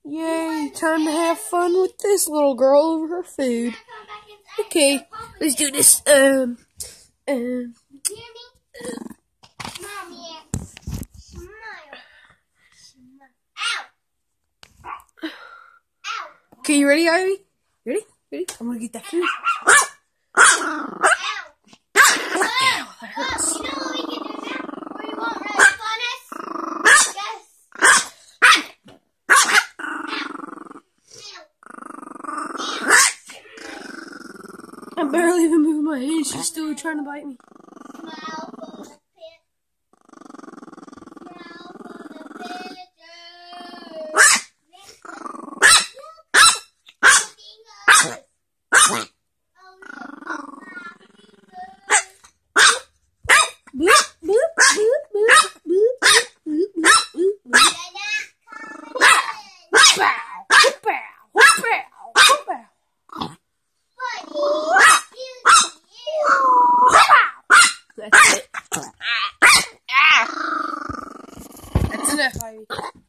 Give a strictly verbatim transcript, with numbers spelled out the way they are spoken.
Yay, time to have fun with this little girl over her food. Okay, let's do this. Um, um, okay, you ready, Ivy? Ready? Ready? I'm gonna get that food. Ow, that hurts. I'm barely even moving my hand. She's still trying to bite me. Smile for the pit. Smile for the Bloop, bloop, bloop, bloop, bloop, bloop, bloop, bloop. That's it. That's enough, Ivy.